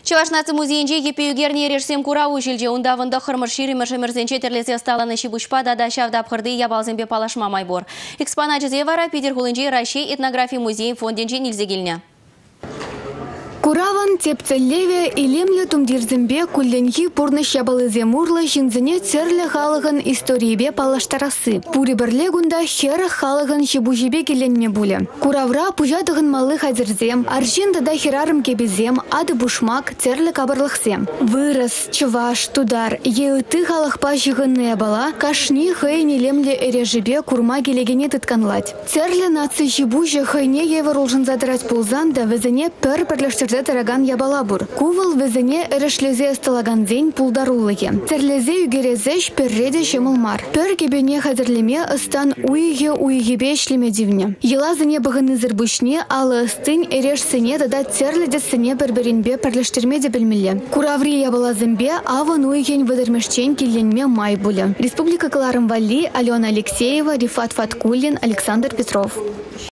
Чуваш наци музейінже епеюгерне ерешсем курау жилже ундавында хырмыр ширимір жымырзенче терлесе сталаны шибушпа да шавда пхырды ябалзенбе палашма майбор. Экспонат жезе вара Петерхулынже Россия этнография музей фонденже нильзегилне. Кураван тепцеллеве илемле тумдирзембе кулленхи пурны шабалызе мурлы жинзіне церлі халығын историебе палаштарасы. Пури бірле гунда хер халығын шибужебе келенме буле. Куравра пужадығын малы хазірзем, аршин да херарым кебезем, ады бушмак церлі кабырлықсем. Вырыс, чываш, тудар, еуты халықпа жығыны бала, кашни хейн илемле эрежебе курма келегене тытканлать. Церлі наци жибужы хейне еварулжын задырать пулзан да візіне пір бірліштерді тараган ябалабур. Кувыл візіне эрешлезе сталаган зень пулдарулыге. Церлезе югерезеш перреде шемылмар. Пер кебене хазірлеме ыстан уйге шлеме дивне. Елазыне бағыны зірбушне, алы ыстын эрешсене дада церледесіне берберінбе перлештерме де білмелі. Кураври ябалазымбе аван уйген выдырмешчен келленме май буле. Республика Каларым Вали, Алена Алексеева, Рифат Фаткуллин, Александр Петров.